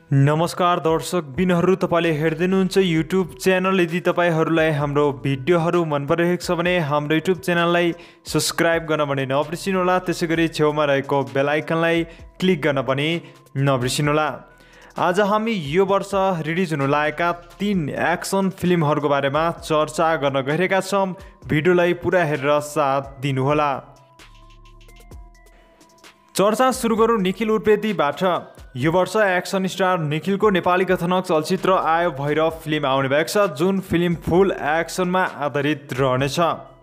नमस्कार दर्शक बिनहरू, तपाईले हेर्दै हुनुहुन्छ युट्युब च्यानल। यदि तपाईहरूलाई हाम्रो भिडियोहरू मन परिरहेको छ भने हाम्रो युट्युब च्यानललाई सब्स्क्राइब गर्न पनि नबिर्सिनुहोला। त्यसैगरी छेउमा रहेको बेल आइकनलाई क्लिक गर्न पनि नबिर्सिनुहोला। आज हामी यो वर्ष रिलिज हुन लागेका 3 एक्सन फिल्महरूको बारेमा चर्चा गर्न गइरहेका छौँ। भिडियोलाई पुरा हेरेर साथ दिनुहोला। चर्चा सुरु गरौँ निखिल उप्रेतीबाट। यो वर्ष एक्सन स्टार निखिलको नेपाली कथानक चलचित्र आयो भैरव फिल्म आउने भएको छ, जुन फिल्म फुल एक्सनमा आधारित रहनेछ।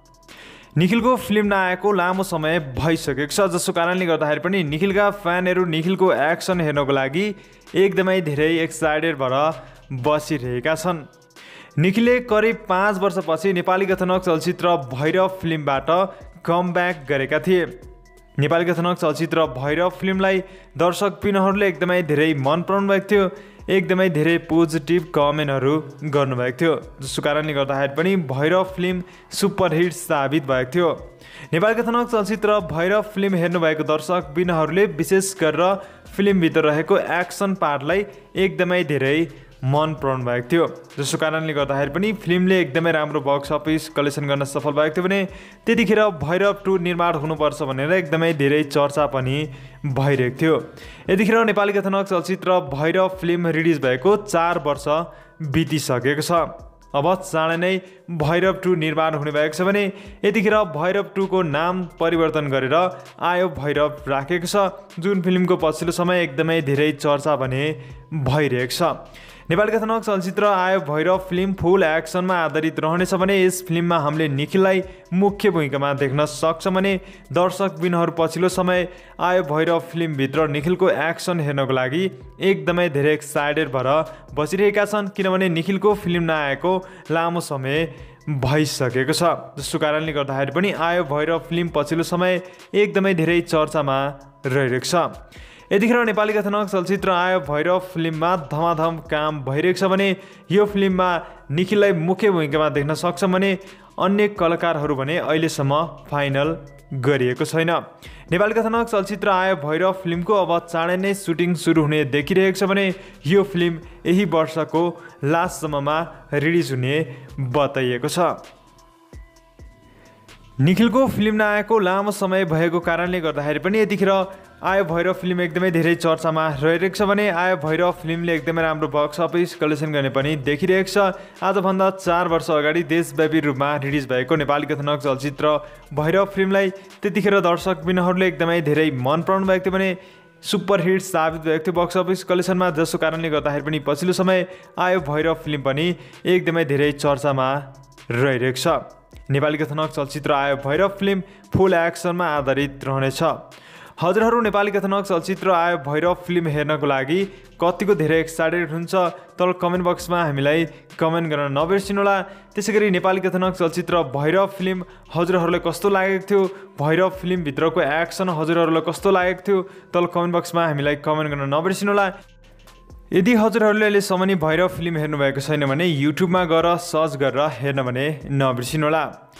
निखिलको फिल्म नआएको लामो समय भइसकेको छ, जसको कारणले गर्दाखेरि पनि निखिलका फ्यानहरू निखिलको एक्सन हेर्नको लागि एकदमै धेरै एक्साइटेड भएर बसिरहेका छन्। निखिलले करिब 5 वर्षपछि नेपाली कथानक चलचित्र भैरव फिल्मबाट कमब्याक गरेका थिए। नेपाली कथानक चलचित्र भैरव फिल्मलाई दर्शक पिनहरूले एकदमै धेरै मन पराउनु भएको थियो, एकदमै धेरै पोजिटिभ कमेन्टहरू गर्नुभएको थियो, जसको कारणले गर्दाखेरि पनि भैरव फिल्म सुपरहिट साबित भएको थियो। नेपाली कथानक चलचित्र भैरव फिल्म हेर्नुभएको दर्शक बिनहरूले विशेष गरेर फिल्मभित्र रहेको एक्सन पार्टलाई एकदमै धेरै मन पराउनु भएको थियो, जसको कारणले गर्दाखेरि पनि फिल्मले एकदमै राम्रो बक्स अफिस कलेक्सन गर्न सफल भएको थियो भने त्यतिखेर भैरव 2 निर्माण हुनुपर्छ भनेर एकदमै धेरै चर्चा पनि भइरहेको थियो। यतिखेर नेपाली कथानक चलचित्र भैरव फिल्म रिलिज भएको 4 वर्ष बितिसकेको छ। अब चाँडै नै भैरव 2 निर्माण हुने भएको छ भने यतिखेर भैरव 2 को नाम परिवर्तन गरेर आयो भैरव राखेको छ, जुन फिल्मको पछिल्लो समय एकदमै धेरै चर्चा भने भइरहेको छ। नेपाली कथानक चलचित्र आयो भैरव फिल्म फुल एक्सनमा आधारित रहनेछ भने यस फिल्ममा हामीले निखिललाई मुख्य भूमिकामा देख्न सक्छौँ भने दर्शक बिनहरू पछिल्लो समय आयो भैरव फिल्मभित्र निखिलको एक्सन हेर्नको लागि एकदमै धेरै एक्साइटेड भएर बसिरहेका छन्, किनभने निखिलको फिल्म नआएको लामो समय भइसकेको छ, जसको कारणले गर्दाखेरि पनि आयो भैरव फिल्म पछिल्लो समय एकदमै धेरै चर्चामा रहिरहेको छ। यतिखेर नेपाली कथानक चलचित्र आयो भैरव फिल्ममा धमाधम काम भइरहेको छ भने यो फिल्ममा निखिललाई मुख्य भूमिकामा देख्न सक्छौँ भने अन्य कलाकारहरू भने अहिलेसम्म फाइनल गरिएको छैन। नेपाली कथानक चलचित्र आयो भैरव फिल्मको अब चाँडै नै सुटिङ सुरु हुने देखिरहेको छ भने यो फिल्म यही वर्षको लास्टसम्ममा रिलिज हुने बताइएको छ। निखिलको फिल्म नआएको लामो समय भएको कारणले गर्दाखेरि पनि यतिखेर आयो भैरव फिल्म एकदमै धेरै चर्चामा रहिरहेको छ भने आयो भैरव फिल्मले एकदमै राम्रो बक्स अफिस कलेक्सन गर्ने पनि देखिरहेको छ। आजभन्दा 4 वर्ष अगाडि देशव्यापी रूपमा रिलिज भएको नेपाली कथानक चलचित्र भैरव फिल्मलाई त्यतिखेर दर्शक बिनहरूले एकदमै धेरै मन पराउनु भएको थियो भने सुपरहिट साबित भएको थियो बक्स अफिस कलेक्सनमा, जसको कारणले गर्दाखेरि पनि पछिल्लो समय आयो भैरव फिल्म पनि एकदमै धेरै चर्चामा रहिरहेको छ। नेपाली कथानक चलचित्र आयो भैरव फिल्म फुल एक्सनमा आधारित रहनेछ। हजुरहरू नेपाली कथानक चलचित्र आयो भैरव फिल्म हेर्नको लागि कतिको धेरै एक्साइटेड हुन्छ तल कमेन्ट बक्समा हामीलाई कमेन्ट गर्न नबिर्सिनुहोला। त्यसैगरी नेपाली कथानक चलचित्र भैरव फिल्म हजुरहरूलाई कस्तो लागेको थियो, भैरव फिल्मभित्रको एक्सन हजुरहरूलाई कस्तो लागेको थियो तल कमेन्ट बक्समा हामीलाई कमेन्ट गर्न नबिर्सिनुहोला। यदि हजुरहरूले अहिलेसम्म नि भैरव फिल्म हेर्नुभएको छैन भने युट्युबमा गएर सर्च गरेर हेर्न भने नबिर्सिनुहोला।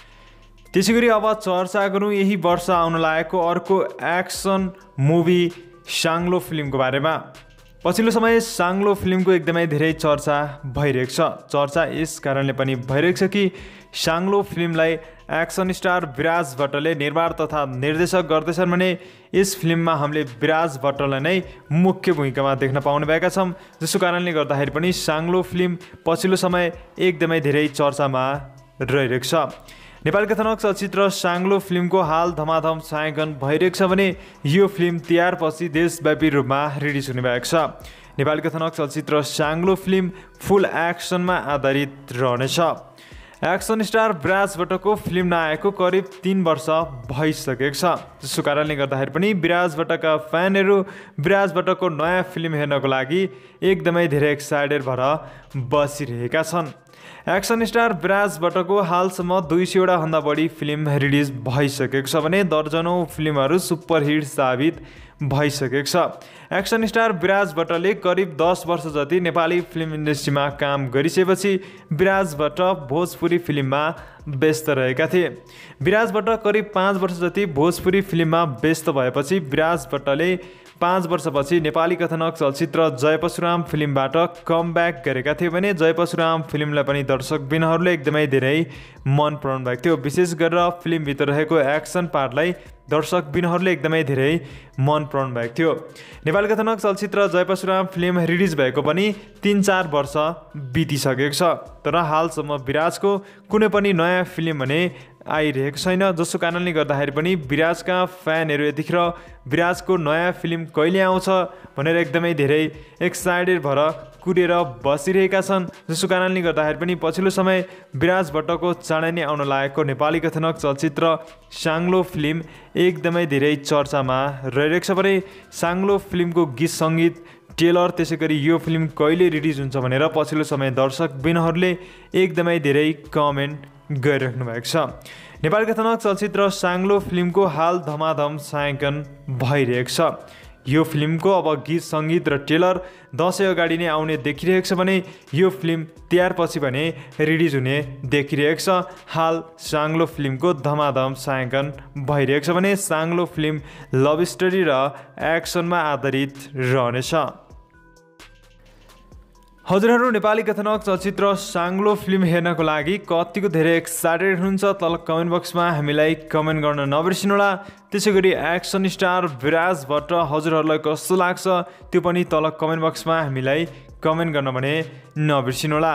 त्यसैगरी अब चर्चा गरौँ यही वर्ष आउन लागेको अर्को एक्सन मुभी साङ्लो फिल्मको बारेमा। पछिल्लो समय साङ्लो फिल्मको एकदमै धेरै चर्चा भइरहेको छ। चर्चा यस कारणले पनि भइरहेको छ कि साङ्लो फिल्मलाई एक्सन स्टार बिराज भट्टले निर्माण तथा निर्देशक गर्दैछन् भने यस फिल्ममा हामीले बिराज भट्टलाई नै मुख्य भूमिकामा देख्न पाउने भएका छौँ, जसको कारणले गर्दाखेरि पनि साङ्लो फिल्म पछिल्लो समय एकदमै धेरै चर्चामा रहिरहेको छ। नेपाली कथानक चलचित्र साङ्लो फिल्मको हाल धमाधम छायाङ्कन भइरहेको छ भने यो फिल्म तिहारपछि देशव्यापी रूपमा रिलिज हुने भएको छ। नेपाली कथानक चलचित्र साङ्लो फिल्म फुल एक्सनमा आधारित रहनेछ। एक्सन स्टार बिराज भट्टको फिल्म नआएको करिब 3 वर्ष भइसकेको छ, जसको कारणले गर्दाखेरि पनि बिराज भट्टका फ्यानहरू बिराज भट्टको नयाँ फिल्म हेर्नको लागि एकदमै धेरै एक्साइटेड भएर बसिरहेका छन्। एक्सन स्टार बिराज भट्टको हालसम्म 200 भन्दा बढी फिल्म रिलिज भइसकेको छ भने दर्जनौँ फिल्महरू सुपरहिट साबित भइसकेको छ। एक्सन स्टार बिराज भट्टले करिब 10 वर्ष जति नेपाली फिल्म इन्डस्ट्रीमा काम गरिसकेपछि बिराज भट्ट भोजपुरी फिल्ममा व्यस्त रहेका थिए। बिराज भट्ट करिब 5 वर्ष जति भोजपुरी फिल्ममा व्यस्त भएपछि बिराज भट्टले 5 वर्षपछि नेपाली कथानक चलचित्र जय परशुराम फिल्मबाट कमब्याक गरेका थिए भने जय परशुराम फिल्मलाई पनि दर्शकबिनहरूले एकदमै धेरै मन पराउनु भएको थियो। विशेष गरेर फिल्मभित्र रहेको एक्सन पार्टलाई दर्शकबिनहरूले एकदमै धेरै मन पराउनु भएको थियो। नेपाली कथानक चलचित्र जय परशुराम फिल्म रिलिज भएको पनि 3-4 वर्ष बितिसकेको छ, तर हालसम्म विराजको कुनै पनि नयाँ फिल्म भने आइरहेको छैन, जसको कारणले गर्दाखेरि पनि विराजका फ्यानहरू यतिखेर विराजको नयाँ फिल्म कहिले आउँछ भनेर एकदमै धेरै एक्साइटेड भएर कुरेर बसिरहेका छन्। जसको कारणले गर्दाखेरि पनि पछिल्लो समय विराज भट्टको चाँडै नै आउन लागेको नेपाली कथानक चलचित्र साङ्लो फिल्म एकदमै धेरै चर्चामा रहिरहेको छ भने साङ्लो फिल्मको गीत सङ्गीत ट्रेलर त्यसै गरी यो फिल्म कहिले रिलिज हुन्छ भनेर पछिल्लो समय दर्शकबिनहरूले एकदमै धेरै कमेन्ट गरिराख्नु भएको छ। नेपाली कथानक चलचित्र साङ्लो फिल्मको हाल धमाधम छायाङ्कन भइरहेको छ। यो फिल्मको अब गीत सङ्गीत र ट्रेलर दसैँ अगाडि नै आउने देखिरहेको छ भने यो फिल्म तिहारपछि भने रिलिज हुने देखिरहेको छ। हाल साङ्लो फिल्मको धमाधम छायाङ्कन भइरहेको छ भने साङ्लो फिल्म लभ स्टोरी र एक्सनमा आधारित रहनेछ। हजुरहरू नेपाली कथानक चलचित्र साङ्लो फिल्म हेर्नको लागि कतिको धेरै एक्साइटेड हुनुहुन्छ तल कमेन्ट बक्समा हामीलाई कमेन्ट गर्न नबिर्सिनुहोला। त्यसै गरी एक्सन स्टार विराज भट्ट हजुरहरूलाई कस्तो लाग्छ त्यो पनि तल कमेन्ट बक्समा हामीलाई कमेन्ट गर्न भने नबिर्सिनुहोला।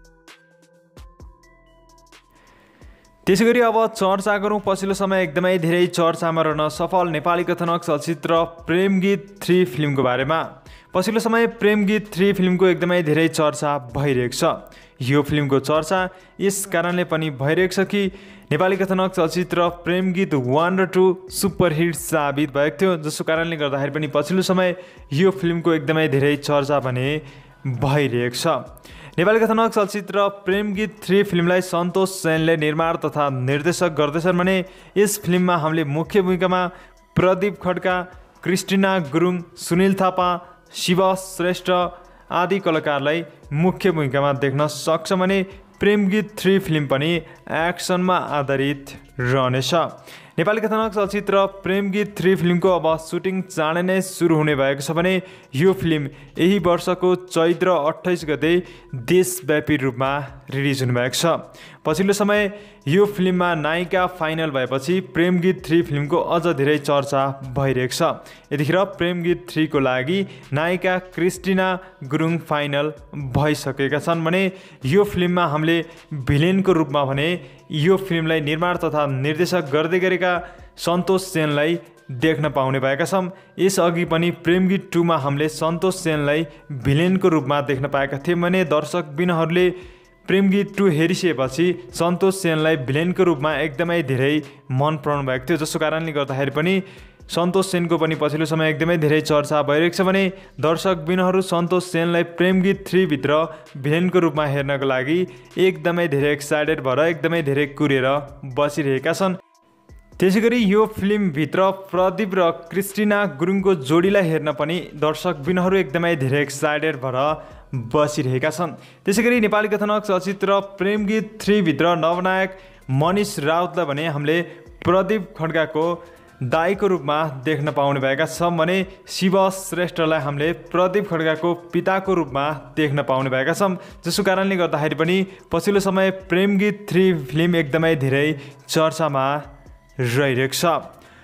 त्यसै गरी अब चर्चा गरौँ पछिल्लो समय एकदमै धेरै चर्चामा रहन सफल नेपाली कथानक चलचित्र प्रेमगीत 3 फिल्मको बारेमा। पछिल्लो समय प्रेमगीत 3 फिल्मको एकदमै धेरै चर्चा भइरहेको छ। यो फिल्मको चर्चा यस कारणले पनि भइरहेको छ कि नेपाली कथानक चलचित्र प्रेमगीत 1 र 2 सुपरहिट साबित भएको थियो, जसको कारणले गर्दाखेरि पनि पछिल्लो समय यो फिल्मको एकदमै धेरै चर्चा भने भइरहेको छ। नेपाली कथानक चलचित्र प्रेमगीत 3 फिल्मलाई सन्तोष सेनले निर्माण तथा निर्देशक गर्दैछन् भने यस फिल्ममा हामीले मुख्य भूमिकामा प्रदीप खड्का, क्रिस्टिना गुरुङ, सुनिल थापा, शिव श्रेष्ठ आदि कलाकारलाई मुख्य भूमिकामा देख्न सक्छौँ भने प्रेमगीत 3 फिल्म पनि एक्सनमा आधारित रहनेछ। नेपाली कथानक चलचित्र प्रेमगीत 3 फिल्मको अब सुटिङ चाँडै नै सुरु हुने भएको छ भने यो फिल्म यही वर्षको चैत्र 28 गते देशव्यापी रूपमा रिलिज हुनुभएको छ। पछिल्लो समय यो फिल्ममा नायिका फाइनल भएपछि प्रेमगीत 3 फिल्मको अझ धेरै चर्चा भइरहेको छ। यतिखेर प्रेमगीत 3 को लागि नायिका क्रिस्टिना गुरुङ फाइनल भइसकेका छन् भने यो फिल्ममा हामीले भिलेनको रूपमा भने यो फिल्मलाई निर्माण तथा निर्देशक गर्दै गरेका सन्तोष सेनलाई देख्न पाउने भएका छौँ। यसअघि पनि प्रेमगीत 2 मा हामीले सन्तोष सेनलाई भिलेनको रूपमा देख्न पाएका थियौँ भने दर्शकबिनहरूले प्रेमगीत 2 हेरिसकेपछि सन्तोष सेनलाई भिलेनको रूपमा एकदमै धेरै मन पराउनु भएको थियो, जसको कारणले गर्दाखेरि पनि सन्तोष सेनको पनि पछिल्लो समय एकदमै धेरै चर्चा भइरहेको छ भने दर्शकबिनहरू सन्तोष सेनलाई प्रेमगीत 3 भित्र भिलेनको रूपमा हेर्नको लागि एकदमै धेरै एक्साइटेड भएर एकदमै धेरै कुरेर बसिरहेका छन्। त्यसै गरी यो फिल्मभित्र प्रदीप र क्रिस्टिना गुरुङको जोडीलाई हेर्न पनि दर्शकबिनहरू एकदमै धेरै एक्साइटेड भएर बसिरहेका छन्। त्यसै गरी नेपाली कथानक चलचित्र प्रेमगीत 3 भित्र नवनायक मनिष राउतलाई भने हामीले प्रदीप खड्काको दाइको रूपमा देख्न पाउने भएका छौँ भने शिव श्रेष्ठलाई हामीले प्रदीप खड्काको पिताको रूपमा देख्न पाउने भएका छौँ, जसको कारणले गर्दाखेरि पनि पछिल्लो समय प्रेमगीत 3 फिल्म एकदमै धेरै चर्चामा रहिरहेको छ।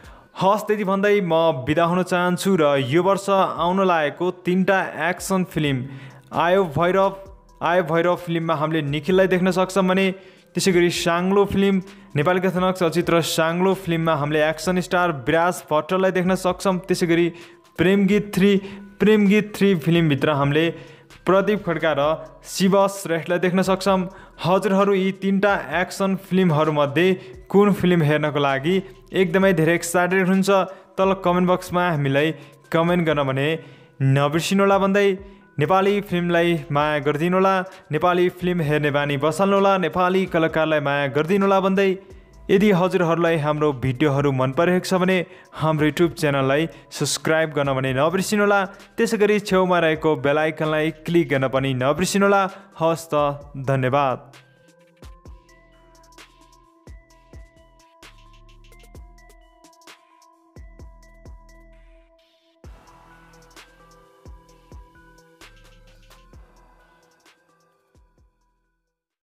हस् त्यति भन्दै म बिदा हुन चाहन्छु र यो वर्ष आउन लागेको 3टा एक्सन फिल्म आयो भैरव फिल्ममा हामीले निखिललाई देख्न सक्छौँ भने त्यसै गरी साङ्लो फिल्म नेपाली कथानक चलचित्र साङ्लो फिल्ममा हामीले एक्सन स्टार विराज भट्टलाई देख्न सक्छौँ। त्यसै गरी प्रेमगीत 3 फिल्मभित्र हामीले प्रदीप खड्का र शिव श्रेष्ठलाई देख्न सक्छौँ। हजुरहरू यी 3टा एक्सन फिल्महरूमध्ये कुन फिल्म हेर्नको लागि एकदमै धेरै एक्साइटेड हुन्छ तल कमेन्ट बक्समा हामीलाई कमेन्ट गर्न भने नबिर्सिनुहोला भन्दै नेपाली फिल्मलाई माया गरिदिनुहोला, नेपाली फिल्म हेर्ने बानी बसाल्नुहोला, नेपाली कलाकारलाई माया गरिदिनुहोला भन्दै यदि हजुरहरूलाई हाम्रो भिडियोहरू मन परिरहेको छ भने हाम्रो युट्युब च्यानललाई सब्सक्राइब गर्न भने नबिर्सिनुहोला। त्यसै गरी छेउमा रहेको बेल आइकनलाई क्लिक गर्न पनि नबिर्सिनुहोला। हस् त, धन्यवाद।